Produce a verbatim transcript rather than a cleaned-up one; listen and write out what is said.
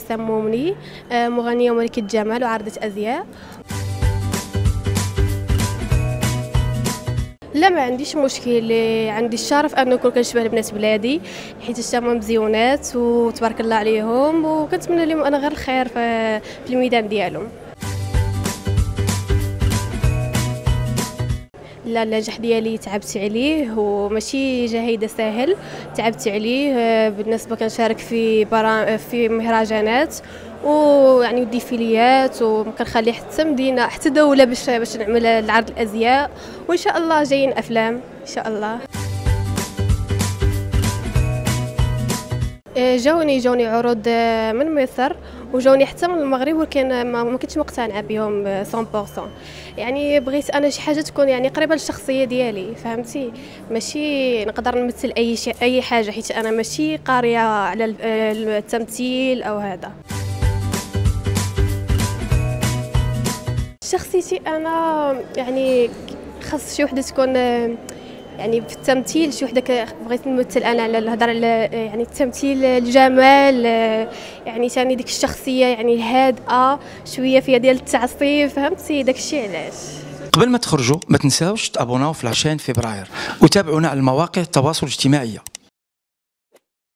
هيثم مومني، مغنية وملكة جمال وعارضة أزياء. لا ما عنديش مشكل، عندي الشرف ان نكون كنشبه البنات بلادي حيت هما مزيونات وتبارك الله عليهم، وكنتمنى لهم انا غير الخير في الميدان ديالهم. لا النجاح ديالي تعبت عليه وماشي جهيدة ساهل، تعبت عليه. بالنسبه كنشارك في برا في مهرجانات ويعني وديفيليات، وكنخلي حتى مدينه حتى دوله باش باش نعمل العرض الازياء، وان شاء الله جايين افلام ان شاء الله. جاوني جاوني عروض من مصر وجاوني حتى من المغرب، ولكن ما كنتش مقتنعه بهم مية بالمية. يعني بغيت انا شي حاجه تكون يعني قريبه للشخصيه ديالي، فهمتي؟ ماشي نقدر نمثل اي شيء اي حاجه حيت انا ماشي قاريه على التمثيل او هذا. شخصيتي انا يعني خاص شي وحده تكون يعني في التمثيل، شي وحده بغيت نمثل انا على الهضره يعني التمثيل، الجمال، يعني ثاني ديك الشخصيه يعني الهادئه شويه فيها ديال التعصيب، فهمتي؟ داك الشيء علاش. قبل ما تخرجوا ما تنساوش تابوناو في لاشين فبراير وتابعونا على المواقع التواصل الاجتماعي.